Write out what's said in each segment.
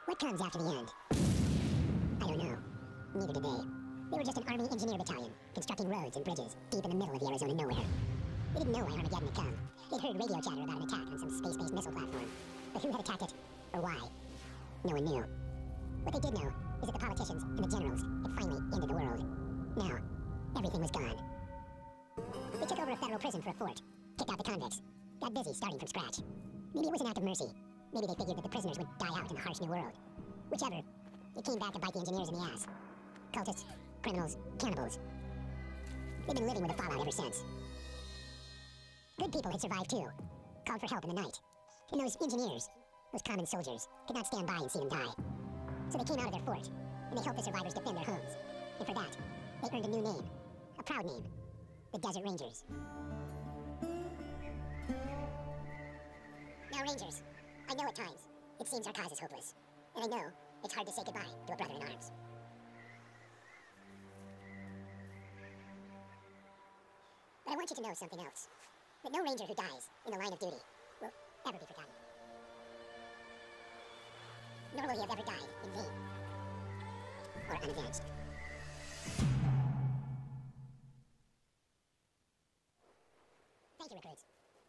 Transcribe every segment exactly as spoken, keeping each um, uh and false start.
What comes after the end? I don't know. Neither did they. They were just an Army engineer battalion, constructing roads and bridges deep in the middle of the Arizona nowhere. They didn't know why Armageddon had come. They'd heard radio chatter about an attack on some space-based missile platform. But who had attacked it, or why? No one knew. What they did know is that the politicians and the generals had finally ended the world. Now, everything was gone. They took over a federal prison for a fort, kicked out the convicts, got busy starting from scratch. Maybe it was an act of mercy. Maybe they figured that the prisoners would die out in the harsh new world. Whichever, it came back to bite the engineers in the ass. Cultists, criminals, cannibals. They've been living with the fallout ever since. Good people had survived too, called for help in the night. And those engineers, those common soldiers, could not stand by and see them die. So they came out of their fort, and they helped the survivors defend their homes. And for that, they earned a new name, a proud name, the Desert Rangers. Now, Rangers, I know at times it seems our cause is hopeless, and I know it's hard to say goodbye to a brother in arms. But I want you to know something else. That no Ranger who dies in the line of duty will ever be forgotten. Nor will he have ever died in vain or unavenged. Thank you, recruits.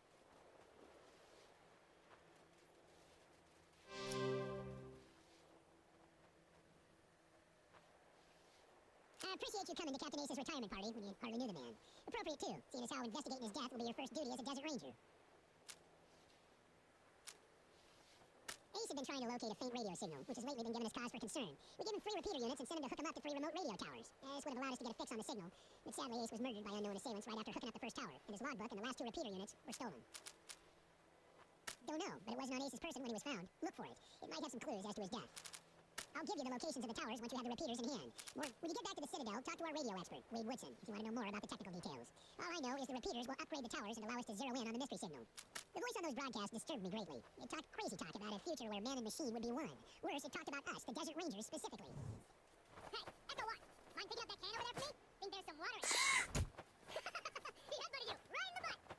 I appreciate you coming to Captain Ace's retirement party when you hardly knew the man. Appropriate, too, seeing as how investigating his death will be your first duty as a Desert Ranger. Ace had been trying to locate a faint radio signal, which has lately been giving us cause for concern. We gave him three repeater units and sent him to hook him up to three remote radio towers. Uh, this would have allowed us to get a fix on the signal, but sadly Ace was murdered by unknown assailants right after hooking up the first tower, and his logbook and the last two repeater units were stolen. Don't know, but it wasn't on Ace's person when he was found. Look for it. It might have some clues as to his death. I'll give you the locations of the towers once you have the repeaters in hand. Or, when you get back to the Citadel, talk to our radio expert, Wade Woodson, if you want to know more about the technical details. All I know is the repeaters will upgrade the towers and allow us to zero in on the mystery signal. The voice on those broadcasts disturbed me greatly. It talked crazy talk about a future where man and machine would be one. Worse, it talked about us, the Desert Rangers, specifically. Hey, Echo One, mind picking up that can over there for me? Think there's some water in it. He headbutted you, right in the butt!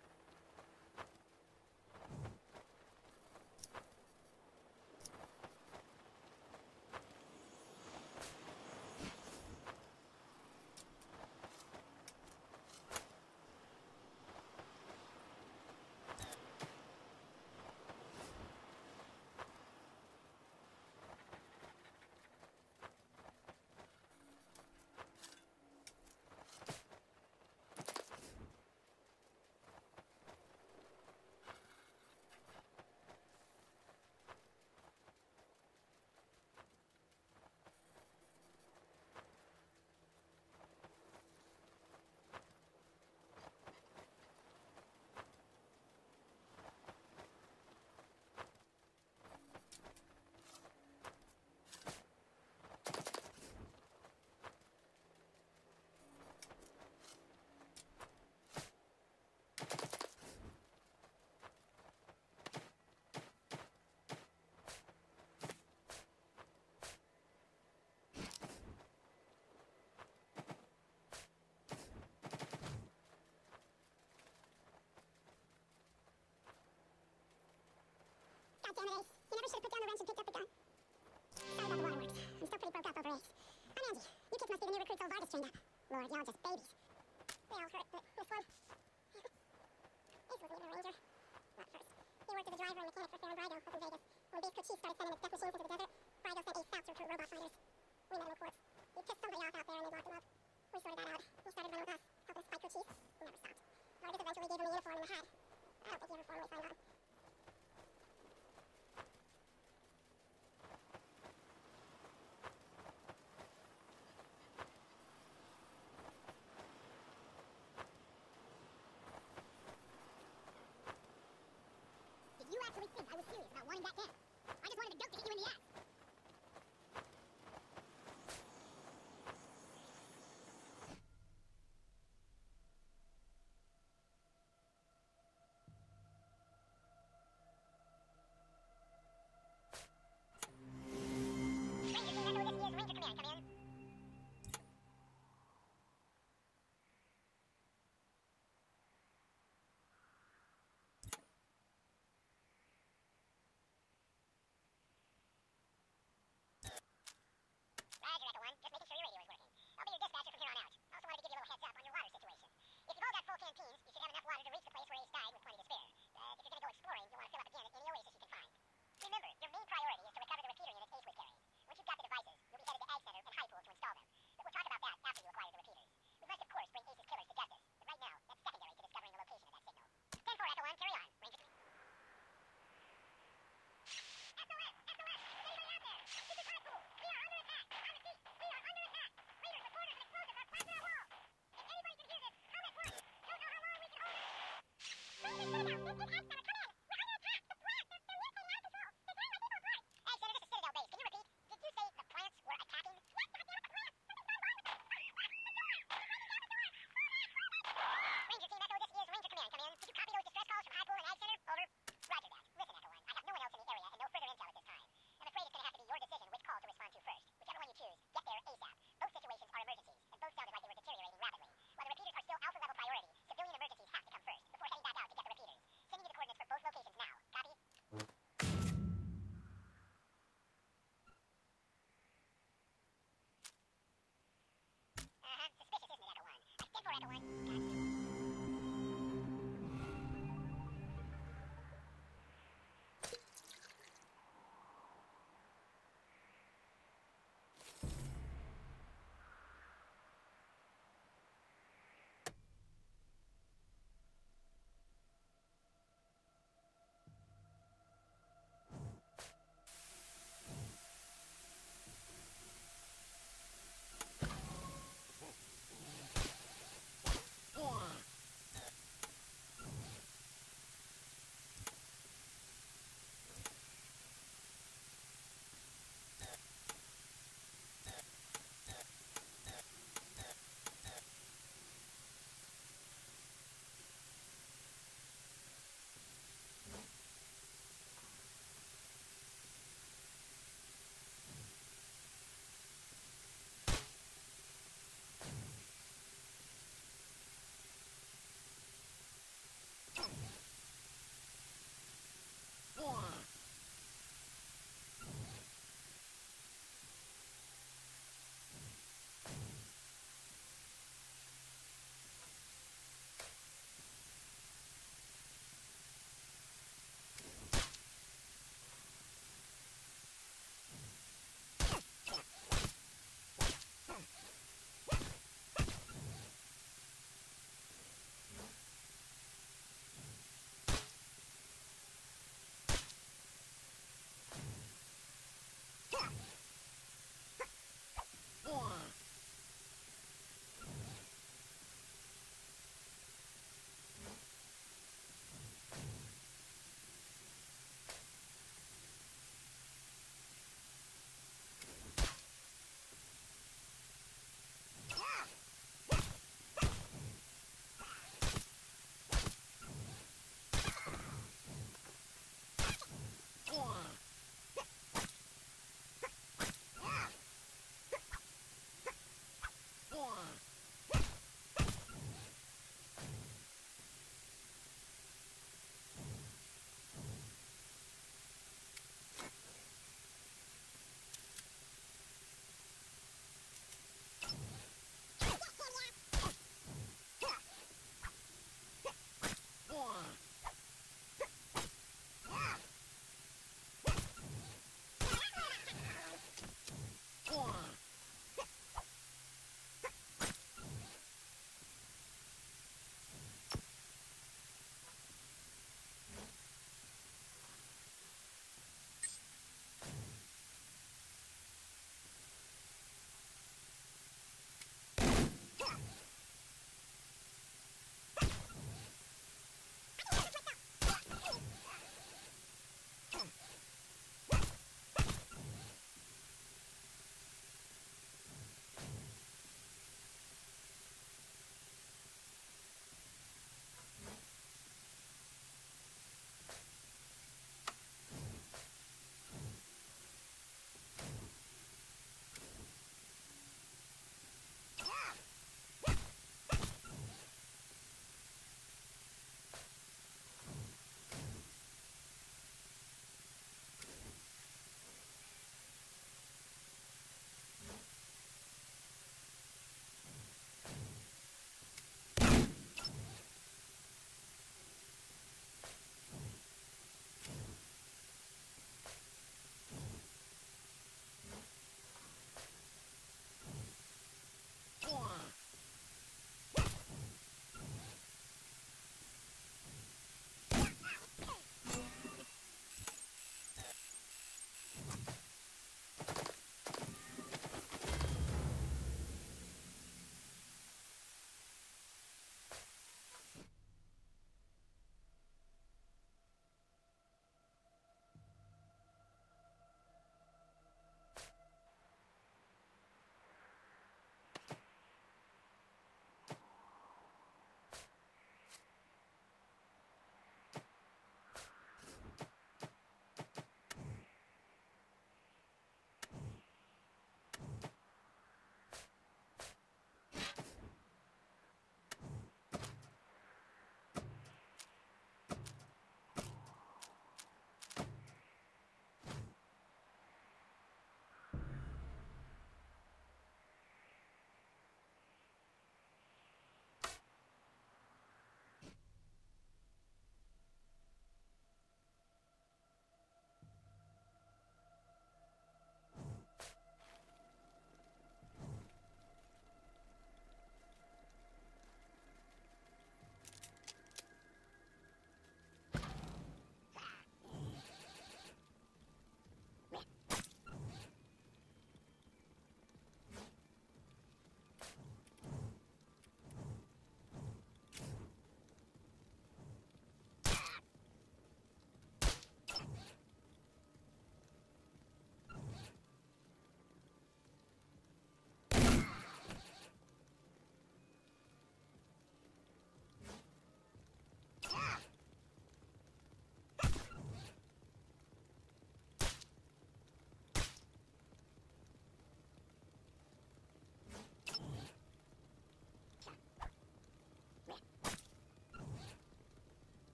Damn it, Ace. You never should have put down the wrench and picked up the gun. Sorry about the waterworks. I'm still pretty broke up over Ace. I'm Angie. You kids must be the new recruits old Vargas trained up. Lord, y'all just babies. They all hurt, but this one... Ace was a ranger. Not first. He worked as a driver and mechanic for Farron Brydo up in Vegas. When Base Coach Chief started sending its death machines into the desert, Brydo sent Ace south to recruit robot fighters. We met him in quartz. He pissed somebody off out there and they locked him up. We sorted that out. He started running with us, helping us fight Coach Chief. We never stopped. Vargas eventually gave him a uniform and a hat. I don't think he ever formally signed on. You actually think I was serious about wanting that cat?